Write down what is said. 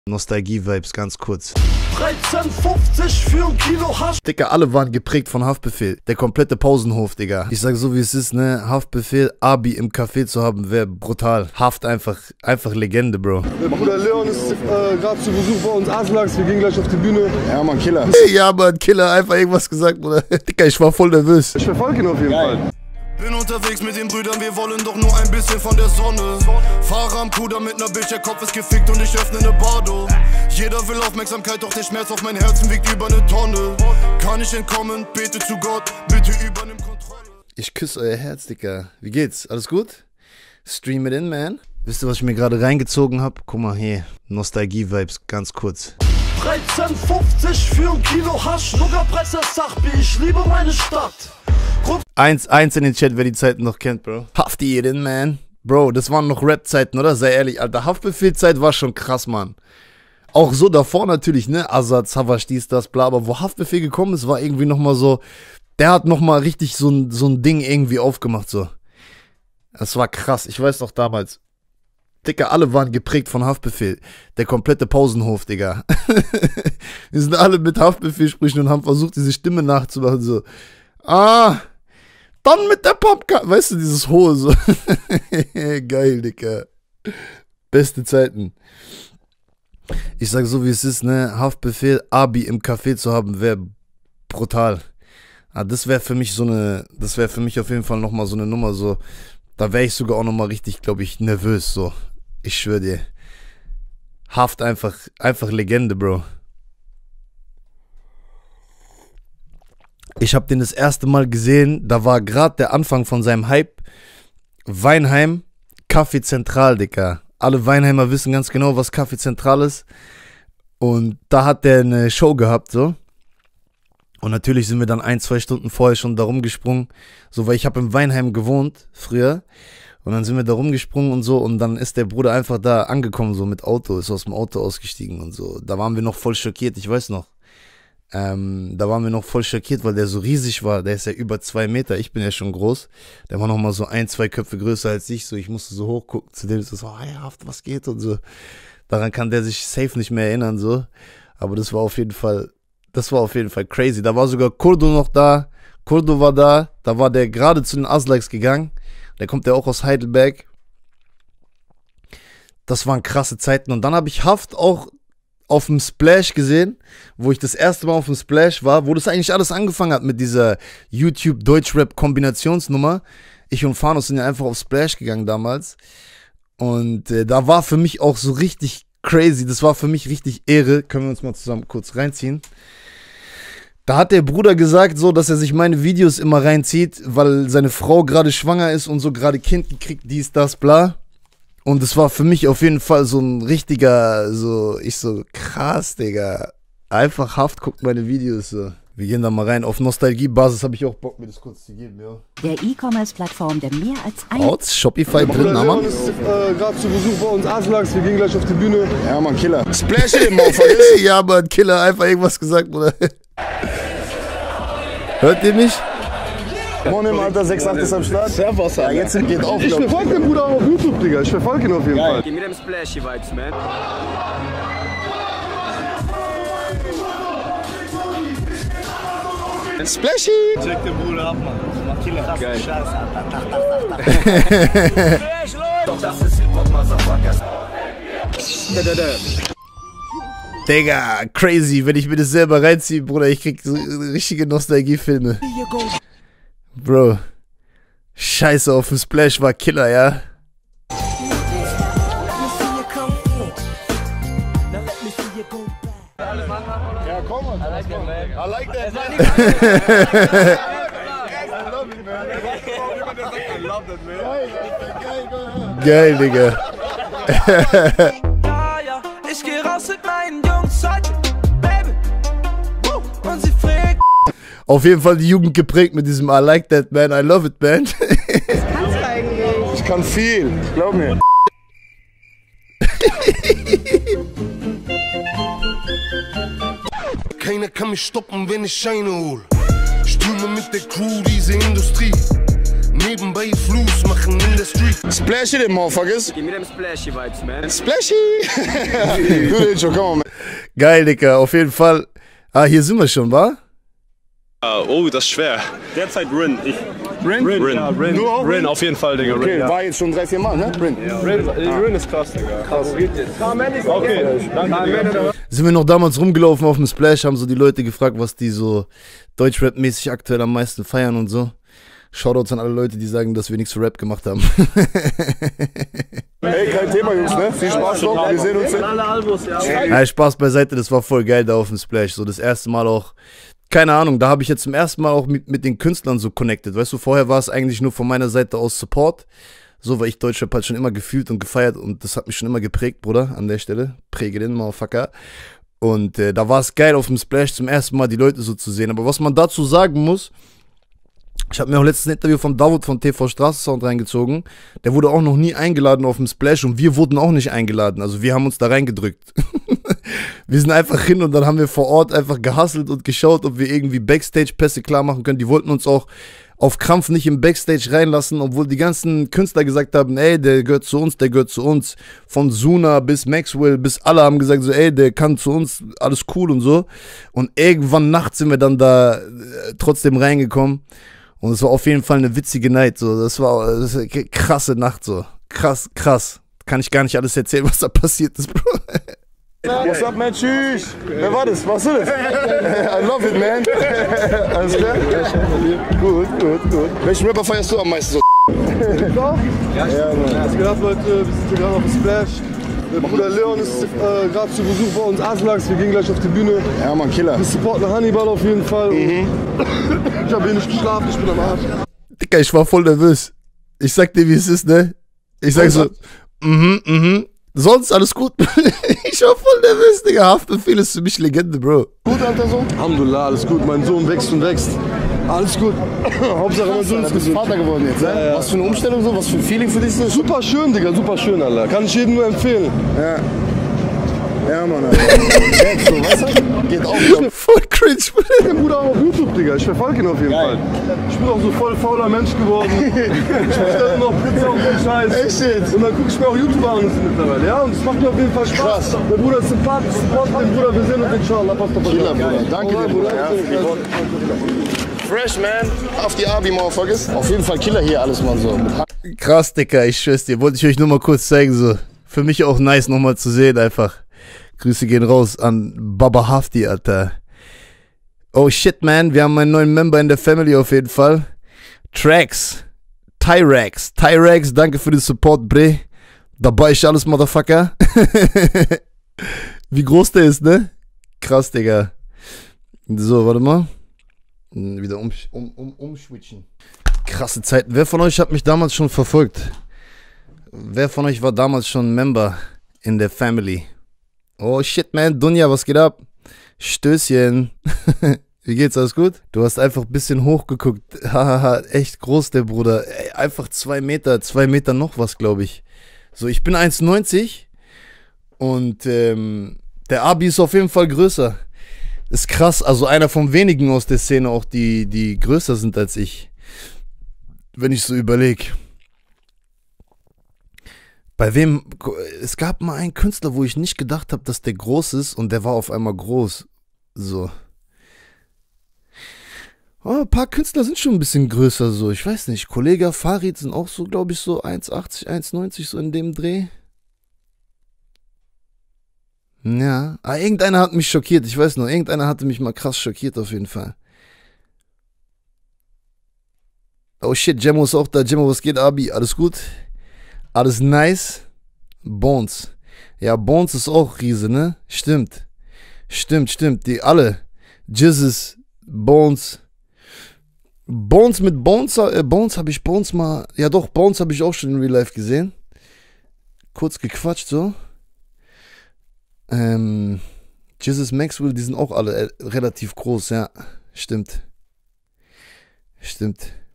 Nostalgie-Vibes, ganz kurz. 13,50 für ein Kilo Hasch. Digga, alle waren geprägt von Haftbefehl. Der komplette Pausenhof, Digga. Ich sag so wie es ist, ne? Haftbefehl, Abi im Café zu haben, wäre brutal. Haft einfach Legende, Bro. Der Bruder Leon ist gerade zu Besuch bei uns, Aslax. Wir gehen gleich auf die Bühne. Ja, Mann, Killer. Ja, Mann, Killer, einfach irgendwas gesagt, Bruder. Digga, ich war voll nervös. Ich verfolge ihn auf jeden Fall. Bin unterwegs mit den Brüdern, wir wollen doch nur ein bisschen von der Sonne. Fahre am Puder mit ner Bitch, der Kopf ist gefickt und ich öffne ne Bardo. Jeder will Aufmerksamkeit, doch der Schmerz auf mein Herzen wiegt über ne Tonne. Kann ich entkommen, bete zu Gott, bitte übernimm Kontrolle. Ich küsse euer Herz, Digga. Wie geht's? Alles gut? Stream it in, man. Wisst ihr, was ich mir gerade reingezogen hab? Guck mal hier, Nostalgie-Vibes, ganz kurz. 13,50 für ein Kilo Hasch, Nuggerpreis ist Sachbi, ich liebe meine Stadt. Eins in den Chat, wer die Zeiten noch kennt, Bro. Hafti it in, man. Bro, das waren noch Rap-Zeiten, oder? Sei ehrlich, Alter. Haftbefehl-Zeit war schon krass, Mann. Auch so davor natürlich, ne? Azad, Savasch, dies, das, bla. Aber wo Haftbefehl gekommen ist, war irgendwie nochmal so. Der hat nochmal richtig so ein Ding irgendwie aufgemacht, so. Das war krass. Ich weiß noch damals. Digga, alle waren geprägt von Haftbefehl. Der komplette Pausenhof, Digga. Wir sind alle mit Haftbefehl sprechen und haben versucht, diese Stimme nachzumachen, so. Dann mit der Popcorn. Weißt du, dieses hohe so. Geil, Digga. Beste Zeiten. Ich sag so wie es ist, ne? Haftbefehl, Abi im Café zu haben, wäre brutal. Das wäre für mich das wäre für mich auf jeden Fall nochmal so eine Nummer, so. Da wäre ich sogar auch nochmal richtig, glaube ich, nervös, so. Ich schwöre dir. Haft einfach Legende, Bro. Ich habe den das erste Mal gesehen, da war gerade der Anfang von seinem Hype. Weinheim, Café Zentral, Digga. Alle Weinheimer wissen ganz genau, was Café Zentral ist. Und da hat der eine Show gehabt, so. Und natürlich sind wir dann 1-2 Stunden vorher schon da rumgesprungen. So, weil ich habe im Weinheim gewohnt, früher. Und dann sind wir da rumgesprungen und so. Und dann ist der Bruder einfach da angekommen, so mit Auto. Ist aus dem Auto ausgestiegen und so. Da waren wir noch voll schockiert, ich weiß noch. Da waren wir noch voll schockiert, weil der so riesig war. Der ist ja über 2 Meter. Ich bin ja schon groß. Der war noch mal so 1-2 Köpfe größer als ich. So, ich musste so hochgucken zu dem. So, hey, Haft, was geht? Und so. Daran kann der sich safe nicht mehr erinnern, so. Aber das war auf jeden Fall crazy. Da war sogar Kurdo noch da. Kurdo war da. Da war der gerade zu den Aslaks gegangen. Der kommt ja auch aus Heidelberg. Das waren krasse Zeiten. Und dann habe ich Haft auch auf dem Splash gesehen, wo ich das erste Mal auf dem Splash war, wo das eigentlich alles angefangen hat mit dieser YouTube-Deutschrap-Kombinationsnummer. Ich und Fanos sind ja einfach auf Splash gegangen damals. Und da war für mich auch so richtig crazy. Das war für mich richtig Ehre. Können wir uns mal zusammen kurz reinziehen. Da hat der Bruder gesagt, so, dass er sich meine Videos immer reinzieht, weil seine Frau gerade schwanger ist und so gerade Kind gekriegt, dies, das, bla. Und es war für mich auf jeden Fall so ein richtiger, so, ich so, krass, Digga. Einfach Haft guckt meine Videos so. Wir gehen da mal rein. Auf Nostalgie-Basis habe ich auch Bock, mir das kurz zu geben, ja. Der E-Commerce-Plattform, der mehr als Outs, Shopify drin, Bruder Mann. Leon ist gerade zu Besuch bei uns, Aslax. Wir gehen gleich auf die Bühne. Ja, Mann, Killer. Splash eben auf. Ja, Mann, Killer, einfach irgendwas gesagt, Bruder. Hört ihr mich? Moin, Alter, 6,8 ist am Start. Servus, Ja, jetzt geht auf. Ich verfolge den Bruder auf YouTube, Digga. Ich verfolge ihn auf jeden Fall. Gib mir dem Splashy-Vibes, man. Splashy! Check den Bruder ab, Mann. Mach Killer. Geil. Doch das ist Hip-Hop-Motherfucker. Digga, crazy, wenn ich mir das selber reinziehe, Bruder, ich krieg so richtige Nostalgie-Filme. Bro, scheiße, auf dem Splash war Killer, ja? Ja, komm, Mann. I like that, man. Geil, Digga. Ich geh raus mit meinen Jungs heute, Baby. Und sie fragt. Auf jeden Fall die Jugend geprägt mit diesem I like that, man, I love it, man. kannst du eigentlich. Ich kann viel, glaub mir. Keiner kann mich stoppen, wenn ich Scheine hol. Stürme mit der Crew diese Industrie. Nebenbei Fluss machen in der Street. Splashy them motherfuckers. Give me them splashy vibes, man. Splashy. Good intro, come on, man. Geil, Dicker, auf jeden Fall. Ah, hier sind wir schon, wa? Oh, das ist schwer. Derzeit Rin. Rin? Ja, Rin. Nur auch Rin, auf jeden Fall, Digga. Okay, Rin, ja. war jetzt schon 3-4 Mal, ne? Rin. Rin ist krass, Digga. Krass. Okay, danke. Sind wir noch damals rumgelaufen auf dem Splash, haben so die Leute gefragt, was die so Deutschrap-mäßig aktuell am meisten feiern und so. Shoutouts an alle Leute, die sagen, dass wir nichts für Rap gemacht haben. Hey, kein Thema, Jungs, ne? Viel Spaß noch, wir sehen uns. Alle Albus, ja. Ja, Spaß beiseite, das war voll geil da auf dem Splash. So das erste Mal auch, keine Ahnung, da habe ich jetzt zum ersten Mal auch mit den Künstlern so connected. Weißt du, vorher war es eigentlich nur von meiner Seite aus Support. So, weil ich Deutschrap halt schon immer gefühlt und gefeiert und das hat mich schon immer geprägt, Bruder, an der Stelle. Präge den, Motherfucker. Und da war es geil auf dem Splash zum ersten Mal die Leute so zu sehen. Aber was man dazu sagen muss, ich habe mir auch letztes Interview von Davut von TV Straßensound reingezogen. Der wurde auch noch nie eingeladen auf dem Splash und wir wurden auch nicht eingeladen. Also wir haben uns da reingedrückt. Wir sind einfach hin und dann haben wir vor Ort einfach gehustelt und geschaut, ob wir irgendwie Backstage-Pässe klar machen können. Die wollten uns auch auf Krampf nicht im Backstage reinlassen, obwohl die ganzen Künstler gesagt haben, ey, der gehört zu uns, der gehört zu uns. Von Suna bis Maxwell bis alle haben gesagt so, ey, der kann zu uns, alles cool und so. Und irgendwann nachts sind wir dann da trotzdem reingekommen. Und es war auf jeden Fall eine witzige Night, so. Das war eine krasse Nacht, so. Krass. Kann ich gar nicht alles erzählen, was da passiert ist, Bro. What's up, man? Tschüss. Wer war das? Warst du das? I love it, man. Alles klar? Gut. Welchen Rapper feierst du am meisten so? Was geht ab, Leute? Wir sind hier gerade auf dem Splash. Der Bruder Leon ist gerade zu Besuch bei uns Aslax. Wir gehen gleich auf die Bühne. Ja, Mann, Killer. Wir supporten Hannibal auf jeden Fall. Ich habe hier nicht geschlafen, ich bin am Arsch. Dicker, ich war voll nervös. Ich sag dir, wie es ist, ne? Ich sag so, Sonst alles gut. Ich war voll nervös, Digga. Haftbefehl ist für mich Legende, Bro. Gut, Alter, so? Alhamdulillah, alles gut. Mein Sohn wächst und wächst. Alles gut. Hauptsache, mein Sohn ist Du bist gesund. Vater geworden jetzt, ne? Ja. Was für eine Umstellung so, was für ein Feeling für dich so? Super schön, Digga, super schön, Alter. Kann ich jedem nur empfehlen. Ja, Mann, Alter. Jetzt so, weißt du? Geht auch. Voll cringe, Bro. Der Bruder auch auf YouTube, Digga. Ich verfolge ihn auf jeden Fall. Ich bin auch so voll fauler Mensch geworden. Ich bestelle noch Pizza und den Scheiß. Echt jetzt? Und dann gucke ich mir auch YouTuber an mittlerweile. Ja, und es macht mir auf jeden Fall Spaß. Krass. Der Bruder ist sympathisch, support den Bruder. Wir sehen uns inshallah. Passt auf euch Killer, auf. Bruder. Danke dir, Bruder. Ja, fresh, man. Auf die Abi, Motherfuckers. Auf jeden Fall Killer hier alles, Mann, so. Krass, Dicker, ich schwör's dir. Wollte ich euch nur mal kurz zeigen, so. Für mich auch nice, nochmal zu sehen, einfach. Grüße gehen raus an Baba Hafti, Alter. Oh shit, man, wir haben einen neuen Member in der Family auf jeden Fall. Trax. Tyrax, danke für den Support, Bre. Dabei ist alles, Motherfucker. Wie groß der ist, ne? Krass, Digga. So, warte mal. Wieder umswitchen. Krasse Zeiten. Wer von euch hat mich damals schon verfolgt? Wer von euch war damals schon Member in der Family? Oh shit, man. Dunja, was geht ab? Stößchen. Wie geht's, alles gut? Du hast einfach ein bisschen hochgeguckt. Hahaha, echt groß, der Bruder. Ey, einfach 2 Meter noch was, glaube ich. So, ich bin 1,90 und der Abi ist auf jeden Fall größer. Ist krass, also einer von wenigen aus der Szene auch, die größer sind als ich. Wenn ich so überlege. Bei wem, es gab mal einen Künstler, wo ich nicht gedacht habe, dass der groß ist und der war auf einmal groß. So. Oh, ein paar Künstler sind schon ein bisschen größer, so. Ich weiß nicht. Kollega, Farid sind auch so, glaube ich, so 1,80, 1,90, so in dem Dreh. Ja. Ah, irgendeiner hat mich schockiert. Ich weiß noch, irgendeiner hatte mich mal krass schockiert, auf jeden Fall. Oh shit, Gemmo ist auch da. Gemmo, was geht, Abi? Alles gut? Alles nice? Bones. Ja, Bones ist auch Riese, ne? Stimmt. Die alle. Jizzes, Bones. Bones habe ich Bones mal. Ja doch, Bones habe ich auch schon in Real Life gesehen. Kurz gequatscht so. Jesus Maxwell, die sind auch alle relativ groß, ja. Stimmt.